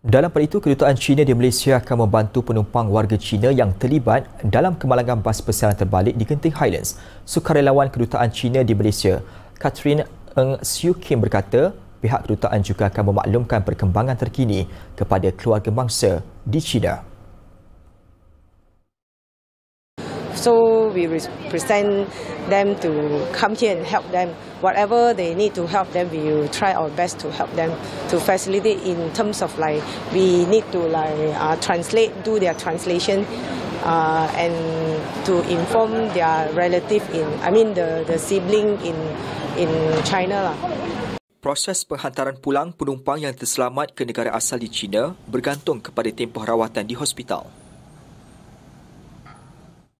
Dalam pada itu, kedutaan China di Malaysia akan membantu penumpang warga China yang terlibat dalam kemalangan bas persiaran terbalik di Genting Highlands. Sukarelawan kedutaan China di Malaysia, Catherine Ng Siu Kim berkata, pihak kedutaan juga akan memaklumkan perkembangan terkini kepada keluarga mangsa di China. So we present them to come here and help them. Whatever they need to help them, we will try our best to help them to facilitate in terms of we need to translate, do their translation, and to inform their relative the sibling in China lah. Proses penghantaran pulang penumpang yang terselamat ke negara asal di China bergantung kepada tempoh rawatan di hospital.